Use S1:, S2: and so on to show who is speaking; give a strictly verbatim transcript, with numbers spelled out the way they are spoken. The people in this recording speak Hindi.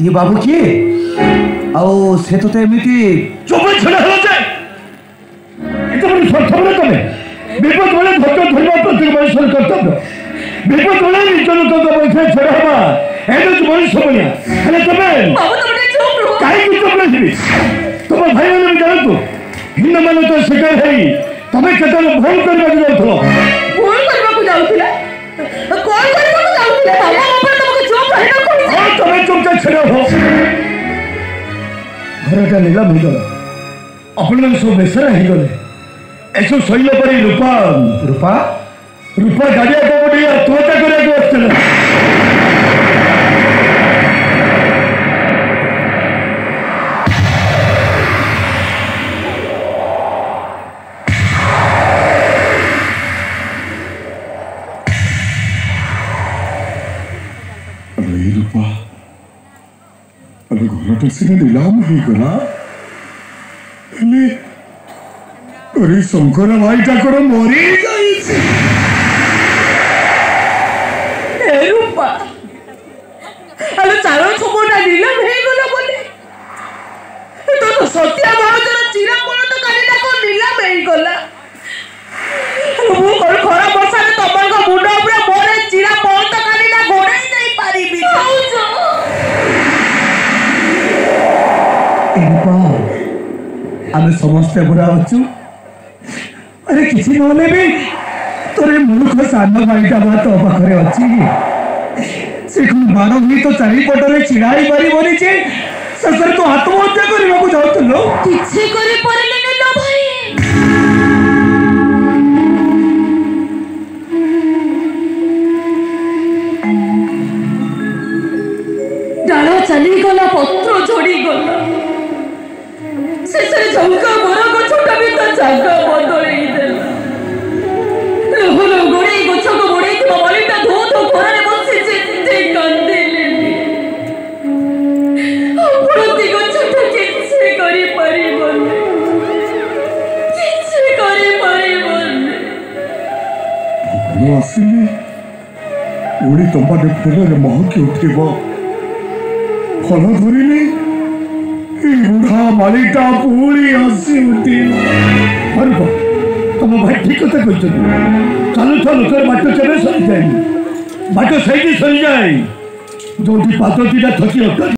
S1: ये बाबू किए आओ से तो एमती
S2: चुप छड़ा हो जाए एत बड़ी स्वार्थपर तमे विपद बेले धैर्य धरवा प्रत्येक मनुष्य कर्तव्य विपद बेले निज लोक परीक्षा छड़ा हवा एत मनुष्य बनिया हेले तमे कहीं चुप रही तुम भाई मैंने जानतु हिंद मान तो शिकार है तमें केत भूल करने जाऊल
S3: भूल करने जाऊला कौन करने जाऊला
S2: तमें चुपचाप छड़ा हो घरटा नीलाम हो गला अपन सब बेसरा हो गले ऐसो शैल पर रूपा
S1: रूपा
S2: रूपा गाड़िया को बोली आत्महत्या करने को चला अरे रूपा अरे घरटा सीने नीलाम हो गला अरे शंकर भाई ठाकुर मरी
S3: रूपा अरे चारों खबरटा नीलम हो गला बोले तो तो सत्या भावजर चिरा कोन तो कालीटा को नीलम हो गला मु कोन खरा बसा रे तमन को मुंड ऊपर मोरे चिरा कोन तो कालीटा घोड़ाई नहीं पारिबी
S1: रूपा आम समस्ते बुरा अच्छु अरे किसी नहले भी तोरे मूर्ख सान भाईटा बा तो पाखे अच्छी से बाण भी तो चारिपटे छिड़ाई पारि शेष तो आत्महत्या करने को जाऊँ
S3: किसी करे परिले ना भाई डाल चली गला पत्र झड़ी गला शेष झंका मर गछटा भी तो जगह बदलई देला लोहर गोड़े गछ को बोड़े तो बलिटा धो धो घरे बसी जेते कांदिले प्रति गछटा किछि करि परिबने किछि करि परिबने
S2: भगवान आसिले ओडी तंबाटे फूल रे महकी उठिबो फल धरिले बुढ़ा मालिका पूरी हसी उठी तुम भाई ठीक कथा कह चलु चलु तोर बाट केवे सरी जाए बाट सही सरी जाए जो पात्र दीटा थकी